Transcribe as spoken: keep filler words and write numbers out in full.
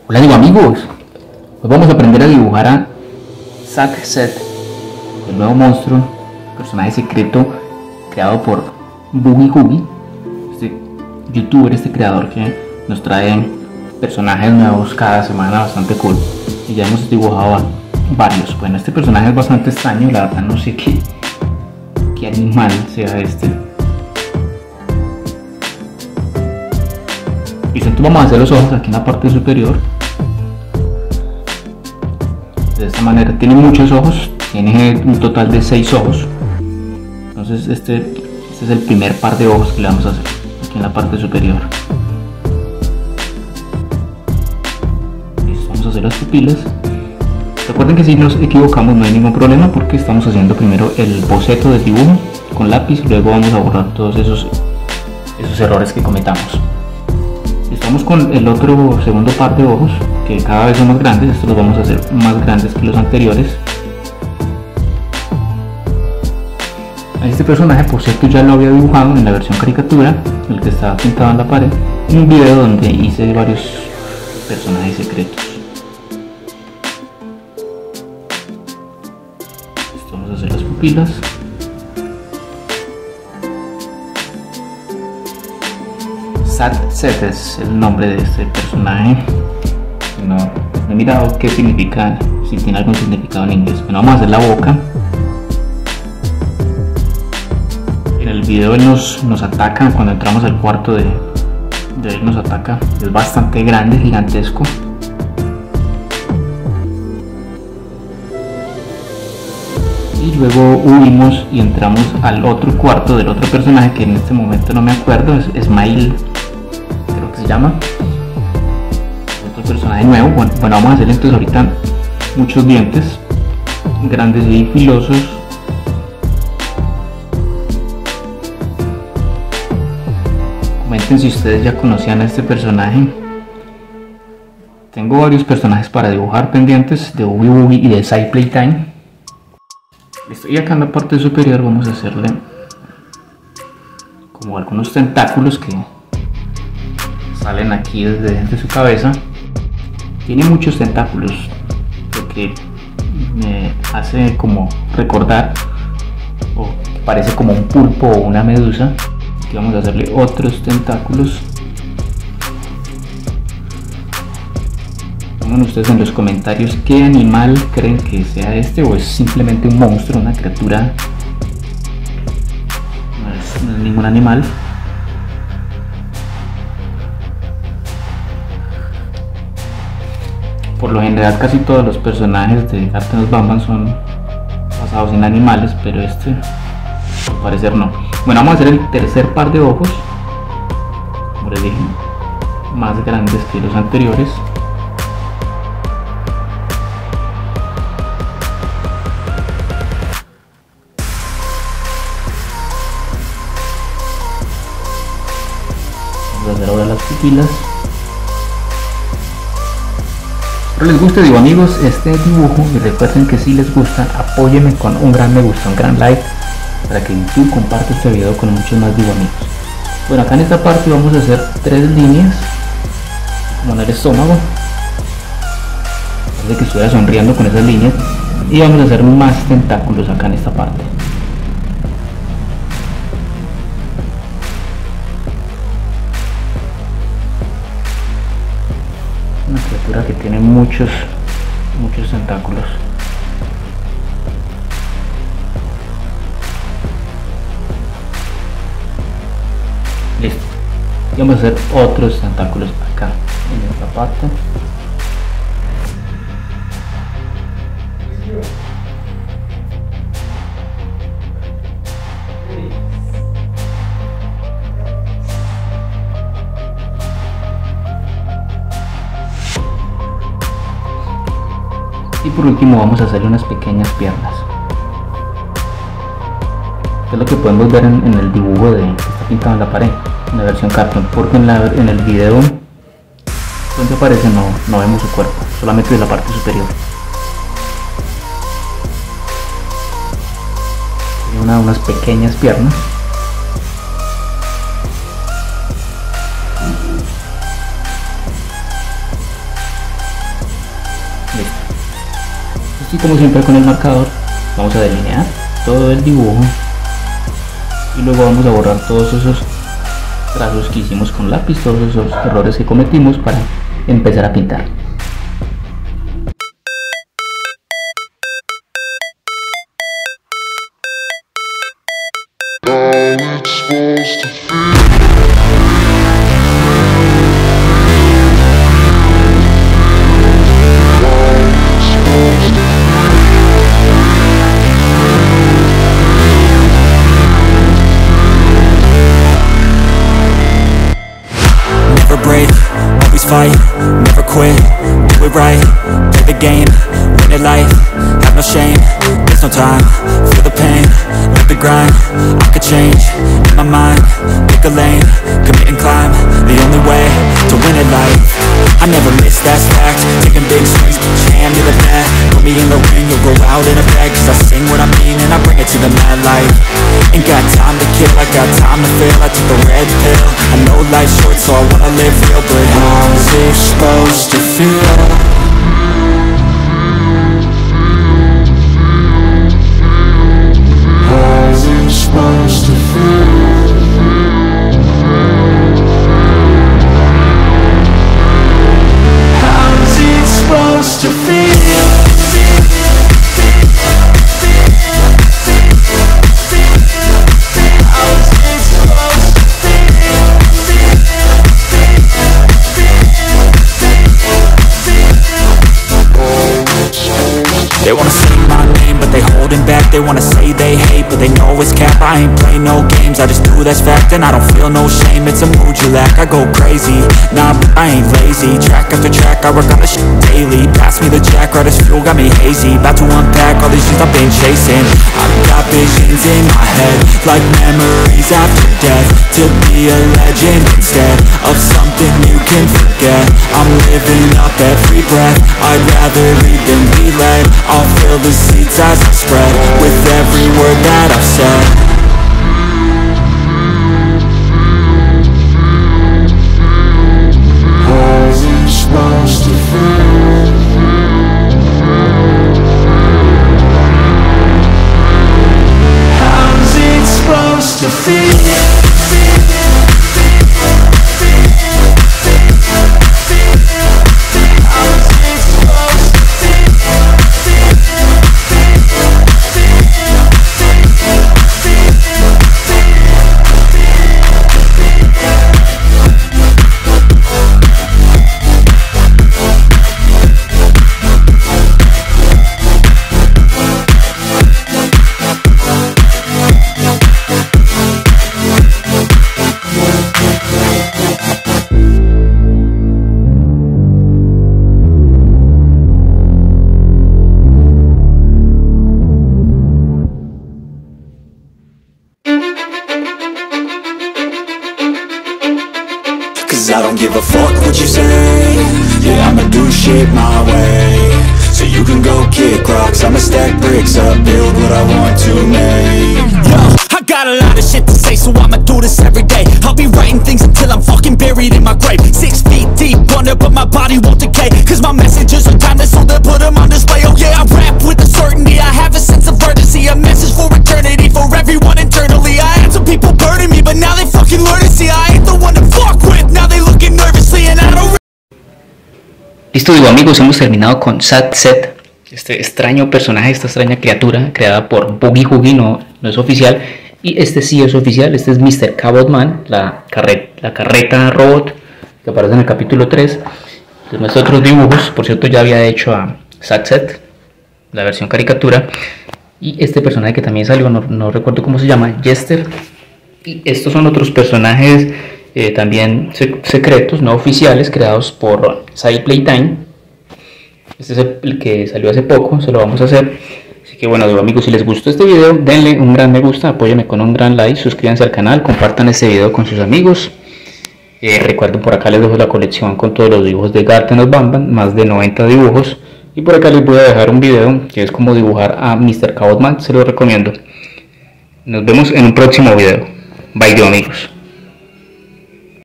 Hola digo amigos, hoy vamos a aprender a dibujar a Zack Set, el nuevo monstruo, personaje secreto creado por Boogie Woogie, este youtuber, este creador que nos trae personajes nuevos cada semana bastante cool. Y ya hemos dibujado varios. Bueno, este personaje es bastante extraño, la verdad no sé qué, qué animal sea este. Y entonces vamos a hacer los ojos aquí en la parte superior. De esta manera tiene muchos ojos, tiene un total de seis ojos. Entonces este, este es el primer par de ojos que le vamos a hacer aquí en la parte superior. Listo, vamos a hacer las pupilas. Recuerden que si nos equivocamos no hay ningún problema porque estamos haciendo primero el boceto del dibujo con lápiz, luego vamos a borrar todos esos, esos errores que cometamos. Estamos con el otro segundo par de ojos que cada vez son más grandes. Estos los vamos a hacer más grandes que los anteriores. A este personaje, por cierto, ya lo había dibujado en la versión caricatura, el que estaba pintado en la pared, en un video donde hice varios personajes secretos. Esto, vamos a hacer las pupilas. Zack Set es el nombre de este personaje. No, no he mirado qué significa, si tiene algún significado en inglés. Bueno, vamos a hacer la boca. En el video él nos, nos ataca cuando entramos al cuarto de, de él, nos ataca. Es bastante grande, gigantesco. Y luego huimos y entramos al otro cuarto del otro personaje que en este momento no me acuerdo, es Smile, creo que se llama. Otro personaje nuevo. Bueno, bueno, vamos a hacer entonces ahorita muchos dientes grandes y filosos. Comenten si ustedes ya conocían a este personaje. Tengo varios personajes para dibujar pendientes de Boogie Woogie y de Side Playtime. Listo, y acá en la parte superior vamos a hacerle como algunos tentáculos que salen aquí desde, desde su cabeza. Tiene muchos tentáculos, lo que me hace como recordar, o parece como un pulpo o una medusa. Aquí vamos a hacerle otros tentáculos. Pongan ustedes en los comentarios qué animal creen que sea este, o es simplemente un monstruo, una criatura. No es, no es ningún animal. Por lo general casi todos los personajes de Captain Bam son basados en animales, pero este al parecer no. Bueno, vamos a hacer el tercer par de ojos, como les dije, más grandes que los anteriores. Vamos a hacer ahora las pupilas. Espero les guste, digo amigos, este dibujo, y recuerden que si les gusta, apóyenme con un gran me gusta, un gran like, para que YouTube comparte este video con muchos más digo amigos. Bueno, acá en esta parte vamos a hacer tres líneas, como en el estómago, parece que estuviera sonriendo con esas líneas, y vamos a hacer más tentáculos acá en esta parte. Una criatura que tiene muchos muchos tentáculos. Listo, y vamos a hacer otros tentáculos acá en esta parte. Y por último vamos a hacerle unas pequeñas piernas. Esto es lo que podemos ver en, en el dibujo de, que está pintado en la pared, en la versión cartón, porque en, la, en el video donde aparece no, no vemos su cuerpo, solamente de la parte superior. Tiene una, unas pequeñas piernas. Así como siempre con el marcador vamos a delinear todo el dibujo y luego vamos a borrar todos esos trazos que hicimos con lápiz, todos esos errores que cometimos para empezar a pintar. Fight, never quit, do it right, play the game, win it life, have no shame, there's no time, feel the pain, live the grind, I could change, in my mind, pick a lane, commit and climb, the only way to win it life, I never miss, that's fact, taking big swings, jam to the bat, put me in the ring, you'll go out in a bag, cause I sing what I mean and I bring it to the mad light, ain't got time to kill, I got time to feel, I took the red pill, I know life's short so I wanna live real, but how's it supposed to feel? How's it supposed to feel? How's it supposed to feel? They wanna say my name, but they holding back. They wanna say they hate, but they know it's cap. I ain't play no games, I just do that's fact. And I don't feel no shame, it's a mood you lack. I go crazy, nah, but I ain't lazy. Track after track, I work on this shit daily. Pass me the jack, right as fuel, got me hazy. About to unpack all these things I've been chasing. I've got visions in my head, like memories after death. To be a legend instead of something you can forget. I'm living up every breath, I'd rather lead than be led. I'll fill the seats as I spread with every word that I've said. How's it supposed to feel? How's it supposed to feel? Cause I don't give a fuck what you say. Yeah, I'ma do shit my way. So you can go kick rocks, I'ma stack bricks up, build what I want to make. Yo, I got a lot of shit to say, so I'ma do this every day. I'll be writing things until I'm fucking buried in my grave. Six feet deep under, but my body won't decay. Cause my messages are timeless, so they'll put them on display. Oh yeah, I rap with a certainty, I have a sense of urgency. A message for eternity, for everyone internally. I had some people burning me, but now they fucking learn to see I ain't the one to fuck with. Now they looking nervously and I don't. Listo, digo amigos, hemos terminado con Sad Set, este extraño personaje, esta extraña criatura creada por Boogie Woogie, no, no es oficial. Y este sí es oficial, este es mister Cabot Man, la, carre la carreta robot que aparece en el capítulo tres. De nuestros otros dibujos, por cierto ya había hecho a Sad Set, la versión caricatura. Y este personaje que también salió, no, no recuerdo cómo se llama, Jester. Y estos son otros personajes eh, también secretos, no oficiales, creados por Side Playtime. Este es el que salió hace poco, se lo vamos a hacer. Así que bueno, digo, amigos, si les gustó este video, denle un gran me gusta, apóyenme con un gran like, suscríbanse al canal, compartan este video con sus amigos. Eh, recuerden, por acá les dejo la colección con todos los dibujos de Garten of Banban, más de noventa dibujos. Y por acá les voy a dejar un video que es como dibujar a mister Cabot Man, se lo recomiendo. Nos vemos en un próximo video. Bye, amigos.